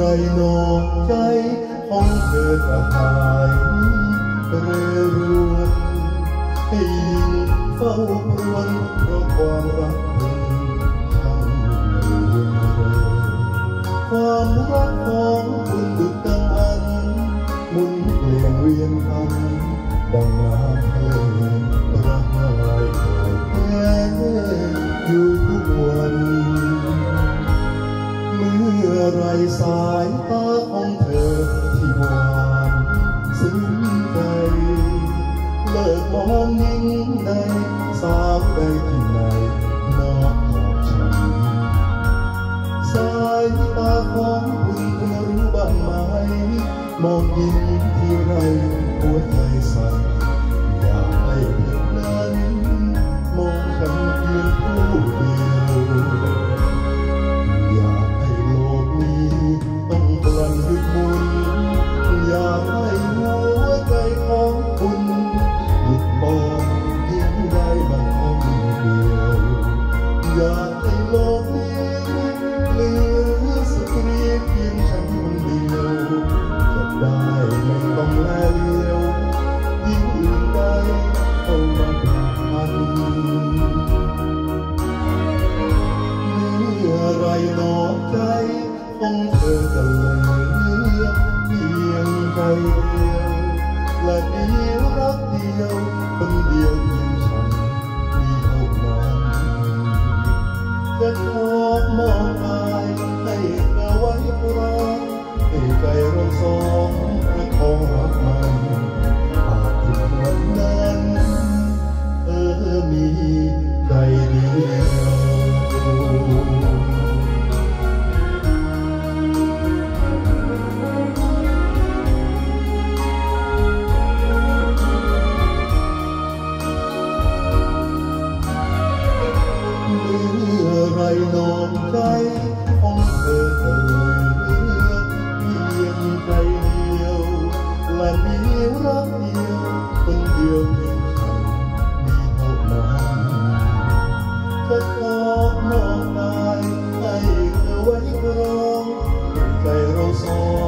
นอกใจของเธอจะหายเร่ร่วนให้ยิ่งเฝ้ารวนเพราะความรักช่างรู้ความรักของคุณดุจดังอันหมุนเปลี่ยนเวียนพันดังน้ำทะเลระหายแพ้อยู่ทุกวันเมื่อไรสายตาของเธอที่หวานซึ้งใจเลิกมองยิ่งในสาวใดที่ไหนนอกฉันสายตาของคุณเธอรู้บ้างไหมมองยิ่งที่ไรหัวใจสั่นอยากให้เธอนั้นมองฉันเพียงผู้เดียวอยากให้โลกนี้ต้องกลั่นหยุดหมุนอยากให้หัวใจของคุณหยุดมองยิ่งได้บางคนเดียวอยากให้โลกนี้เหลือสตรีเพียงฉันคนเดียวจะได้ไม่ต้องแลเลี้ยวยิ่งอื่นใดเข้ามาพันเมื่อไรหนอใจของเธอจะเหลือเพียงใจเดียวและเดียวรักเดียวคนเดียวเพียงฉันมีเท่านั้นจะขอมองกายให้เธอไว้รอให้ใจเราสองประคองรักมันหากถึงวันนั้นเธอมีใจเดียวไรนอกใจของเธอจะเหลือเพียงใจเดียวและมีรักเดียวคนเดียวเพียงฉันมีเท่านั้นจะขอมอบกายให้เธอไว้ครองใจเราสอง